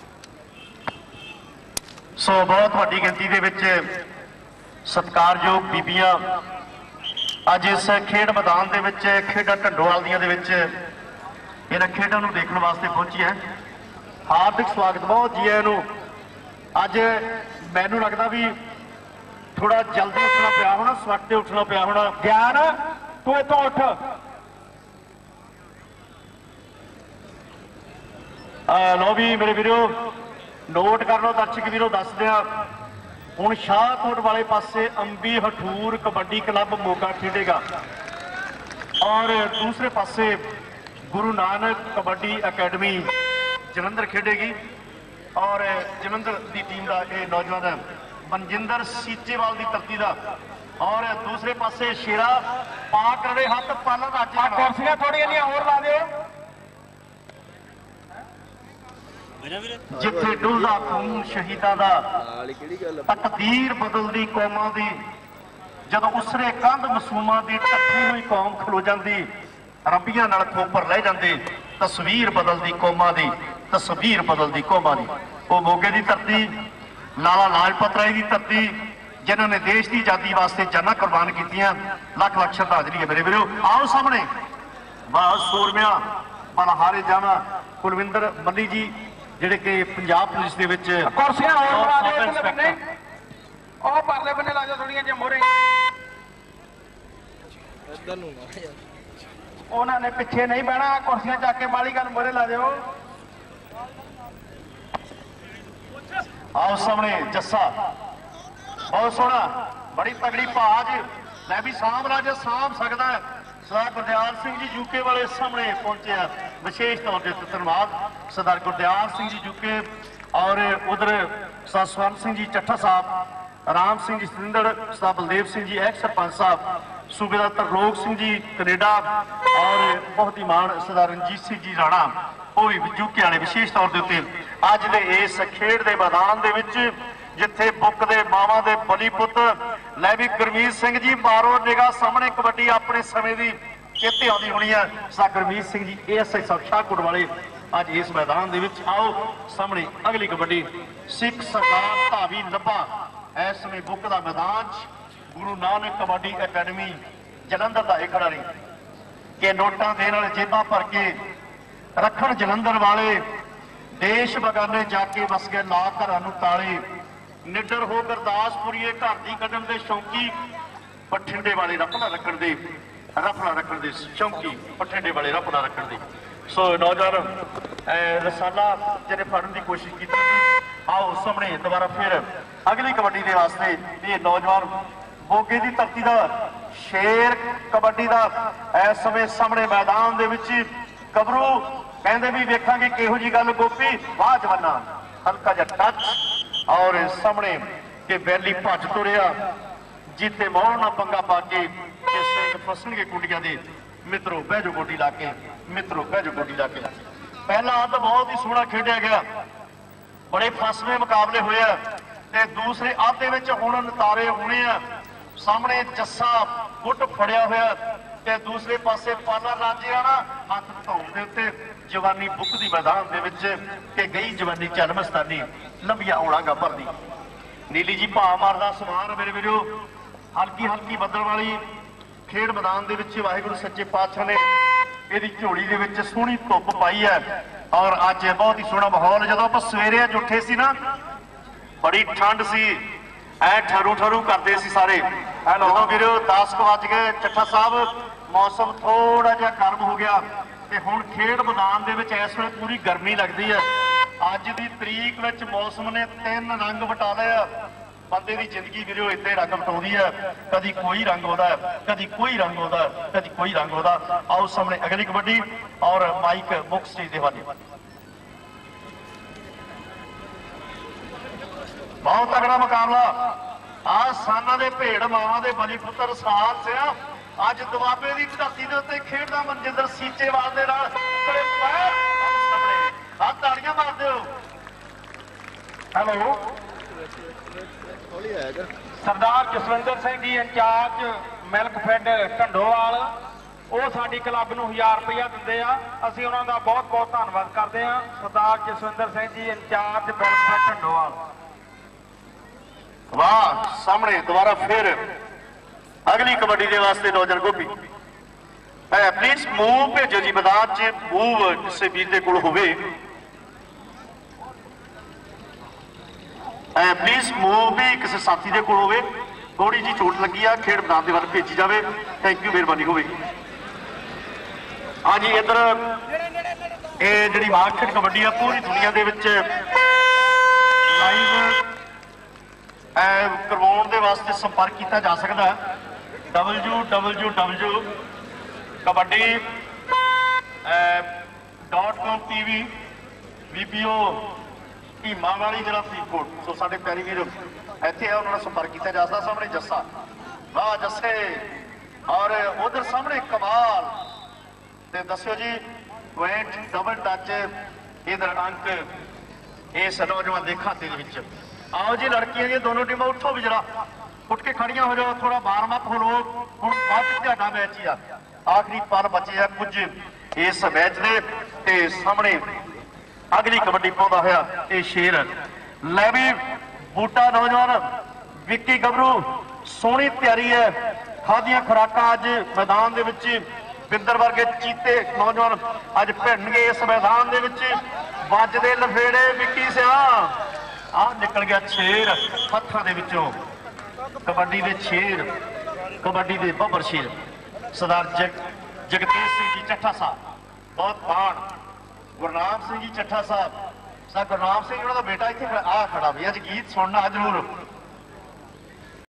[SPEAKER 1] ਸੋ ਬਹੁਤ ਵੱਡੀ ਗਿਣਤੀ ਦੇ ਵਿੱਚ ਸਤਿਕਾਰਯੋਗ ਬੀਬੀਆਂ ਅੱਜ ਇਸ ਖੇਡ ਮੈਦਾਨ ਦੇ ਵਿੱਚ ਖੇਡਾਂ ਢੰਡੋਵਾਲ ਦੀਆਂ ਦੇ ਵਿੱਚ ਇਹਨਾਂ ਖੇਡਾਂ ਨੂੰ ਦੇਖਣ ਵਾਸਤੇ ਪਹੁੰਚੀਆਂ। ਹਾਰਦਿਕ ਸਵਾਗਤ, ਬਹੁਤ ਜੀ ਆਇਆਂ ਨੂੰ। ਅੱਜ ਮੈਨੂੰ ਲੱਗਦਾ ਵੀ ਥੋੜਾ ਜਲਦੀ ਉੱਠਣਾ ਪਿਆ ਹੋਣਾ, ਸਵਖਤੇ ਉੱਠਣਾ ਪਿਆ ਹੋਣਾ।
[SPEAKER 2] ਗਿਆਨ ਤੂੰ ਇੱਥੋਂ ਉੱਠ।
[SPEAKER 1] ਆ ਲੋ ਵੀ ਮੇਰੇ ਵੀਰੋ, ਨੋਟ ਕਰ ਲਓ ਦਰਸ਼ਕ ਵੀਰੋ, ਦੱਸਦੇ ਆ ਹੁਣ ਸ਼ਾਹਕੋਟ ਵਾਲੇ ਪਾਸੇ ਅੰਬੀ ਹਠੂਰ ਕਬੱਡੀ ਕਲੱਬ ਮੋਗਾ ਖੇਡੇਗਾ ਔਰ ਦੂਸਰੇ ਪਾਸੇ ਗੁਰੂ ਨਾਨਕ ਕਬੱਡੀ ਅਕੈਡਮੀ ਜਲੰਧਰ ਖੇਡੇਗੀ। ਔਰ ਜਲੰਧਰ ਦੀ ਟੀਮ ਦਾ ਇਹ ਨੌਜਵਾਨ ਮਨਜਿੰਦਰ ਸੀਚੇਵਾਲ ਦੀ ਧਰਤੀ ਦਾ। ਔਰ ਦੂਸਰੇ ਪਾਸੇ ਸ਼ੇਰਾ ਪਾਕ ਰਹੇ ਹੱਥ ਪਾਲਣ ਰਾਜੇ।
[SPEAKER 2] ਕੁਰਸੀਆਂ ਥੋੜੀਆਂ ਜਿਹੀਆਂ ਹੋਰ ਲਾ ਦਿਓ।
[SPEAKER 1] ਜਿੱਥੇ ਡੁੱਲਦਾ ਖੂਨ ਸ਼ਹੀਦਾਂ ਦਾ, ਤਕਦੀਰ ਬਦਲਦੀ ਕੌਮਾਂ ਦੀ, ਜਦੋਂ ਉਸਰੇ ਕੰਧ ਮਾਸੂਮਾਂ ਦੀ ਟੱਠੀ ਹੋਈ ਕੌਮ ਖਲੋ ਜਾਂਦੀ, ਰੱਬੀਆਂ ਨਾਲ ਖੋਪਰ ਲੈ ਜਾਂਦੇ, ਤਸਵੀਰ ਬਦਲਦੀ ਕੌਮਾਂ ਦੀ, ਤਸਵੀਰ ਬਦਲਦੀ ਕੌਮਾਂ ਦੀ। ਉਹ ਮੋਗੇ ਦੀ ਧਰਤੀ, ਲਾਲਾ ਲਾਜਪਤ ਰਾਏ ਦੀ ਧਰਤੀ, ਜਿਨ੍ਹਾਂ ਨੇ ਦੇਸ਼ ਦੀ ਆਜ਼ਾਦੀ ਵਾਸਤੇ ਜਾਨਾਂ ਕੁਰਬਾਨ ਕੀਤੀਆਂ। ਲੱਖ ਲੱਖ ਸ਼ਰਧਾਂਜਲੀ ਹੈ ਮੇਰੇ ਵੀਰੋ। ਆਓ ਸਾਹਮਣੇ ਬਾਸ ਸੂਰਮਿਆਂ ਬਲਹਾਰੇ ਜਾਵਾਂ ਕੁਲਵਿੰਦਰ ਮੱਲੀ ਜੀ, ਜਿਹੜੇ ਕਿ ਪੰਜਾਬ ਪੁਲਿਸ ਦੇ ਵਿੱਚ
[SPEAKER 2] ਕੁਰਸੀਆਂ ਹੋਰ ਲਾ ਦਿਓ ਇਧਰਲੇ ਬੰਨੇ। ਉਹ ਪਰਲੇ ਬੰਨੇ ਲਾ ਦਿਓ ਥੋੜੀਆਂ ਜਿਹੀਆਂ ਮੋਹਰੇ।
[SPEAKER 4] ਇੱਧਰ ਨੂੰ ਨਾ ਯਾਰ,
[SPEAKER 2] ਉਹਨਾਂ ਨੇ ਪਿੱਛੇ ਨਹੀਂ ਬਹਿਣਾ, ਕੁਰਸੀਆਂ ਚੱਕ ਕੇ ਮਾਲੀ ਗੱਲ ਮੋਹਰੇ ਲਾ ਦਿਓ।
[SPEAKER 1] ਆਓ ਸਾਹਮਣੇ ਜੱਸਾ, ਬਹੁਤ ਸੋਹਣਾ, ਬੜੀ ਤਗੜੀ ਭਾਜ। ਮੈਂ ਵੀ ਸਾਂਭ ਰਾਜਾ ਸਾਂਭ ਸਕਦਾ। ਸਰਦਾਰ ਗੁਰਦਿਆਲ ਸਿੰਘ ਜੀ ਯੂਕੇ ਵਾਲੇ ਸਾਹਮਣੇ ਪਹੁੰਚਿਆ, ਵਿਸ਼ੇਸ਼ ਤੌਰ ਤੇ ਧੰਨਵਾਦ ਸਰਦਾਰ ਗੁਰਦਿਆਲ ਸਿੰਘ ਜੀ ਯੂਕੇ। ਔਰ ਉਧਰ ਸਰਦਾਰ ਸਵਰਨ ਸਿੰਘ ਜੀ ਚੱਠਾ ਸਾਹਿਬ, ਰਾਮ ਸਿੰਘ ਜੀ ਸਤਿੰਦਰ, ਸਰਦਾਰ ਬਲਦੇਵ ਸਿੰਘ ਜੀ ਐਕਸ ਸਰਪੰਚ ਸਾਹਿਬ, ਸੂਬੇਦਾਰ ਤਰਲੋਕ ਸਿੰਘ ਜੀ ਕੈਨੇਡਾ, ਔਰ ਬਹੁਤ ਹੀ ਮਾਣ ਸਰਦਾਰ ਰਣਜੀਤ ਸਿੰਘ ਜੀ ਰਾਣਾ, ਉਹ ਵੀ ਯੂਕੇ ਵਾਲੇ ਵਿਸ਼ੇਸ਼ ਤੌਰ ਦੇ ਉੱਤੇ ਅੱਜ ਦੇ ਇਸ ਖੇਡ ਦੇ ਮੈਦਾਨ ਦੇ ਵਿੱਚ, ਜਿੱਥੇ ਬੁੱਕ ਦੇ ਮਾਵਾਂ ਦੇ ਬਲੀ ਪੁੱਤ। ਲੈ ਵੀ ਗੁਰਮੀਤ ਸਿੰਘ ਜੀ ਮਾਰੋ ਨਿਗਾਹ ਸਾਹਮਣੇ, ਕਬੱਡੀ ਆਪਣੇ ਸਮੇਂ ਦੀ ਕਿੱਥੇ ਆਉਂਦੀ ਹੋਣੀ ਆ। ਸਾ ਗੁਰਮੀਤ ਸਿੰਘ ਜੀ ਏਐਸਆਈ ਸਾਹਿਬ ਸ਼ਾਹਕੋਟ ਵਾਲੇ ਅੱਜ ਇਸ ਮੈਦਾਨ ਦੇ ਵਿੱਚ। ਆਓ ਸਾਹਮਣੇ ਅਗਲੀ ਕਬੱਡੀ, ਸਿੱਖ ਸਰਦਾਰ ਧਾਵੀ ਲੱਭਾ ਇਸ ਸਮੇਂ ਬੁੱਕ ਦਾ ਮੈਦਾਨ 'ਚ ਗੁਰੂ ਨਾਨਕ ਕਬੱਡੀ ਅਕੈਡਮੀ ਜਲੰਧਰ ਦਾ ਇਹ ਖਿਡਾਰੀ ਕਿ ਨੋਟਾਂ ਦੇਣ ਵਾਲੇ ਜੇਬਾਂ ਭਰ ਕੇ ਰੱਖਣ ਜਲੰਧਰ ਵਾਲੇ, ਦੇਸ਼ ਬਗਾਨੇ ਜਾ ਕੇ ਵਸ ਗਏ ਲਾ ਘਰਾਂ ਨੂੰ ਤਾਲੇ, ਨਿਡਰ ਹੋ ਗੁਰਦਾਸਪੁਰੀਏ ਘਰ ਦੀ ਕੱਢਣ ਦੇ ਸ਼ੌਂਕੀ, ਬਠਿੰਡੇ ਵਾਲੇ ਰਫਲਾ ਰੱਖਣ ਦੇ ਰਫਲਾ ਰੱਖਣ ਦੇ ਸ਼ੌਂਕੀ, ਬਠਿੰਡੇ ਵਾਲੇ ਰਫਲਾ ਰੱਖਣ ਦੇ। ਸੋ ਨੌਜਵਾਨ ਰਸਾਲਾ ਜਿਹਨੇ ਫੜਨ ਦੀ ਕੋਸ਼ਿਸ਼ ਕੀਤੀ ਸੀ। ਆਓ ਸਾਹਮਣੇ ਦੁਬਾਰਾ ਫਿਰ ਅਗਲੀ ਕਬੱਡੀ ਦੇ ਵਾਸਤੇ ਇਹ ਨੌਜਵਾਨ ਮੋਗੇ ਦੀ ਧਰਤੀ ਦਾ ਸ਼ੇਰ ਕਬੱਡੀ ਦਾ ਇਸ ਸਮੇਂ ਸਾਹਮਣੇ ਮੈਦਾਨ ਦੇ ਵਿੱਚ। ਕਬਰੂ ਕਹਿੰਦੇ ਵੀ ਵੇਖਾਂਗੇ ਕਿਹੋ ਜੀ ਗੱਲ ਗੋਪੀ, ਵਾਹ ਜਵਾਨਾ ਹਲਕਾ ਜਿਹਾ ਟੱਚ। ਔਰ ਸਾਹਮਣੇ ਕਿ ਬੈਲੀ ਭੱਜ ਤੁਰਿਆ, ਜਿੱਤੇ ਮੋਹਣ ਨਾਲ ਪੰਗਾ ਪਾ ਕੇ ਕਿ ਸਿੰਘ ਫਸਣਗੇ ਕੁੰਡੀਆਂ ਦੇ। ਮਿੱਤਰੋ ਬਹਿ ਜਾਓ ਗੋਡੀ ਲਾ ਕੇ, ਮਿੱਤਰੋ ਬਹਿ ਜਾਓ ਗੋਡੀ ਲਾ ਕੇ। ਪਹਿਲਾ ਅੱਧ ਬਹੁਤ ਹੀ ਸੋਹਣਾ ਖੇਡਿਆ ਗਿਆ, ਬੜੇ ਫਸਵੇਂ ਮੁਕਾਬਲੇ ਹੋਏ ਆ, ਤੇ ਦੂਸਰੇ ਅੱਧ ਦੇ ਵਿੱਚ ਹੁਣ ਨਤਾਰੇ ਹੋਣੇ ਆ। ਸਾਹਮਣੇ ਜੱਸਾ ਗੁੱਟ ਫੜਿਆ ਹੋਇਆ ਤੇ ਦੂਸਰੇ ਪਾਸੇ ਪਾਲਾ ਰਾਜਿਆਣਾ ਹੱਥ ਧੌਣ ਦੇ ਉੱਤੇ। ਜਵਾਨੀ ਬੁੱਕ ਦੀ ਮੈਦਾਨ ਦੇ ਵਿੱਚ ਕਿ ਗਈ ਜਵਾਨੀ ਚੱਲ ਮਸਤਾਨੀ, ਲੰਬੀਆਂ ਔਲਾਂਗਾ ਭਰਦੀ। ਨੀਲੀ ਜੀ ਭਾ ਮਾਰਦਾ ਸਮਾਨ ਮੇਰੇ ਵੀਰੋ, ਹਲਕੀ ਹਲਕੀ ਬੱਦਲ ਵਾਲੀ ਖੇਡ ਮੈਦਾਨ ਦੇ ਵਿੱਚ ਵਾਹਿਗੁਰੂ ਸੱਚੇ ਪਾਤਸ਼ਾਹ ਨੇ ਇਹਦੀ ਝੋਲੀ ਦੇ ਵਿੱਚ ਸੋਹਣੀ ਧੁੱਪ ਪਾਈ ਹੈ। ਔਰ ਅੱਜ ਬਹੁਤ ਹੀ ਸੋਹਣਾ ਮਾਹੌਲ। ਜਦੋਂ ਆਪਾਂ ਸਵੇਰੇ ਅੱਜ ਉੱਠੇ ਸੀ ਨਾ, ਬੜੀ ਠੰਡ ਸੀ, ਐ ਠਰੂ ਠਰੂ ਕਰਦੇ ਸੀ ਸਾਰੇ।
[SPEAKER 2] ਹੈਲੋ
[SPEAKER 1] ਜਦੋਂ ਵੀਰੋ ਦਸ ਕੁ ਵੱਜ ਗਏ ਚੱਠਾ ਸਾਹਿਬ ਮੌਸਮ ਥੋੜਾ ਜਿਹਾ ਗਰਮ ਹੋ ਗਿਆ ਤੇ ਹੁਣ ਖੇਡ ਮੈਦਾਨ ਦੇ ਵਿੱਚ ਇਸ ਵੇਲੇ ਪੂਰੀ ਗਰਮੀ ਲੱਗਦੀ ਹੈ। ਅੱਜ ਦੀ ਤਰੀਕ ਵਿੱਚ ਮੌਸਮ ਨੇ ਤਿੰਨ ਰੰਗ ਵਟਾ ਲਏ ਆ। ਬੰਦੇ ਦੀ ਜ਼ਿੰਦਗੀ ਵੀਰੋ ਇੱਦਾਂ ਹੀ ਰੰਗ ਵਟਾਉਂਦੀ ਹੈ, ਕਦੀ ਕੋਈ ਰੰਗ ਆਉਂਦਾ ਕਦੀ ਕੋਈ ਰੰਗ ਆਉਂਦਾ ਕਦੀ ਕੋਈ ਰੰਗ ਆਉਂਦਾ। ਆਓ ਸਾਹਮਣੇ ਅਗਲੀ ਕਬੱਡੀ ਔਰ ਮਾਈਕ ਮੁੱਖ ਸਟੇਜ ਦੇ ਹਵਾਲੇ। ਬਹੁਤ ਤਗੜਾ ਮੁਕਾਬਲਾ ਆ ਸਾਨਾਂ ਦੇ ਭੇੜ ਮਾਵਾਂ ਦੇ ਬਲੀ ਪੁੱਤਰ ਸਾਲ ਸਿਆ ਅੱਜ ਦੁਆਬੇ ਦੀ ਧਰਤੀ ਦੇ ਉੱਤੇ ਖੇਡਦਾ ਮਨਜਿੰਦਰ ਸੀਚੇਵਾਲ ਦੇ ਨਾਲ ਬੜੇ ਪੈਰ ਸਾਹਮਣੇ ਆ ਤਾੜੀਆਂ ਮਾਰ ਦਿਓ।
[SPEAKER 2] ਹੈਲੋ ਸਰਦਾਰ Jaswinder Singh ji incharge milk fed ਢੰਡੋਵਾਲ, ਉਹ ਸਾਡੀ ਕਲੱਬ ਨੂੰ ਹਜ਼ਾਰ ਰੁਪਇਆ ਦਿੰਦੇ ਆ। ਅਸੀਂ ਉਹਨਾਂ ਦਾ ਬਹੁਤ ਬਹੁਤ ਧੰਨਵਾਦ ਕਰਦੇ ਹਾਂ। ਸਰਦਾਰ Jaswinder Singh ji incharge milk fed ਢੰਡੋਵਾਲ।
[SPEAKER 1] ਵਾਹ ਸਾਹਮਣੇ ਦੁਬਾਰਾ ਫਿਰ ਅਗਲੀ ਕਬੱਡੀ ਦੇ ਵਾਸਤੇ ਨੌਜਵਾਨ ਗੋਪੀ ਪਲੀਜ਼ ਮੂਵ ਭੇਜੋ ਜੀ ਮੈਦਾਨ 'ਚ ਮੂਵ ਕਿਸੇ ਵੀਰ ਦੇ ਕੋਲ ਹੋਵੇ। ਪਲੀਜ਼ ਮੂਵ ਵੀ ਕਿਸੇ ਸਾਥੀ ਦੇ ਕੋਲ ਹੋਵੇ। ਥੋੜੀ ਜੀ ਚੋਟ ਲੱਗੀ ਆ, ਖੇਡ ਮੈਦਾਨ ਦੇ ਵੱਲ ਭੇਜੀ ਜਾਵੇ। ਥੈਂਕ ਯੂ, ਮਿਹਰਬਾਨੀ ਹੋਵੇਗੀ। ਹਾਂਜੀ ਇੱਧਰ ਇਹ ਜਿਹੜੀ ਮਾਰਕੀਟ ਕਬੱਡੀ ਆ ਪੂਰੀ ਦੁਨੀਆ ਦੇ ਵਿੱਚ ਲਾਈਵ ਕਰਵਾਉਣ ਦੇ ਵਾਸਤੇ ਸੰਪਰਕ ਕੀਤਾ ਜਾ ਸਕਦਾ W W W kabaddi dot com TV VPO Dhima ਵਾਲੀ ਜਿਹੜਾ ਫਰੀਦਕੋਟ। ਸੋ ਸਾਡੇ ਪਿਆਰੇ ਵੀਰ ਇੱਥੇ ਆ, ਉਹਨਾਂ ਨਾਲ ਸੰਪਰਕ ਕੀਤਾ ਜਾ ਸਕਦਾ। ਸਾਹਮਣੇ ਜੱਸਾ, ਵਾਹ ਜੱਸੇ, ਔਰ ਉਧਰ ਸਾਹਮਣੇ ਕਮਾਲ ਤੇ ਦੱਸਿਓ ਜੀ ਪੁਆਇੰਟ ਡਬਲ ਟੱਚ ਇਧਰ ਅੰਕ ਇਸ ਨੌਜਵਾਨ ਦੇ ਖਾਤੇ ਦੇ ਵਿੱਚ। ਆਓ ਜੀ ਲੜਕੀਆਂ ਦੀਆਂ ਦੋਨੋਂ ਟੀਮਾਂ ਉੱਠੋ ਵੀ ਜਰਾ, ਉੱਠ ਕੇ ਖੜੀਆਂ ਹੋ ਜਾਓ, ਥੋੜਾ ਵਾਰਮ ਅਪ ਹੋ ਲਓ। ਹੁਣ ਬਾਅਦ ਤੁਹਾਡਾ ਮੈਚ ਹੀ ਆ, ਆਖਰੀ ਪਲ ਬਚੇ ਆ ਕੁਝ ਇਸ ਮੈਚ ਦੇ। ਤੇ ਸਾਹਮਣੇ ਅਗਲੀ ਕਬੱਡੀ ਪਾਉਂਦਾ ਹੋਇਆ ਇਹ ਸ਼ੇਰ ਲੈ ਵੀ ਬੂਟਾ ਨੌਜਵਾਨ ਵਿੱਕੀ ਗੱਭਰੂ, ਸੋਹਣੀ ਤਿਆਰੀ ਹੈ। ਖਾਦੀਆਂ ਖੁਰਾਕਾਂ ਅੱਜ ਮੈਦਾਨ ਦੇ ਵਿੱਚ ਬਿੰਦਰ ਵਰਗੇ ਚੀਤੇ ਨੌਜਵਾਨ ਅੱਜ ਭਿੜਨਗੇ ਇਸ ਮੈਦਾਨ ਦੇ ਵਿੱਚ। ਵੱਜਦੇ ਲਫੇੜੇ ਵਿੱਕੀ ਸਿਆ, ਆਹ ਨਿਕਲ ਗਿਆ ਸ਼ੇਰ ਹੱਥਾਂ ਦੇ ਵਿੱਚੋਂ। ਕਬੱਡੀ ਦੇ ਸ਼ੇਰ, ਕਬੱਡੀ ਦੇ ਬੱਬਰ ਸ਼ੇਰ ਸਰਦਾਰ ਜਗ ਜਗਤੇਜ ਸਿੰਘ ਜੀ ਚੱਠਾ ਸਾਹਿਬ, ਬਹੁਤ ਮਾਣ। ਗੁਰਨਾਮ ਸਿੰਘ ਜੀ ਚੱਠਾ ਸਾਹਿਬ, ਸਰ ਗੁਰਨਾਮ ਸਿੰਘ ਉਹਨਾਂ ਦਾ ਬੇਟਾ ਇੱਥੇ ਆ ਖੜਾ ਵੀ ਅੱਜ ਗੀਤ ਸੁਣਨਾ ਜ਼ਰੂਰ।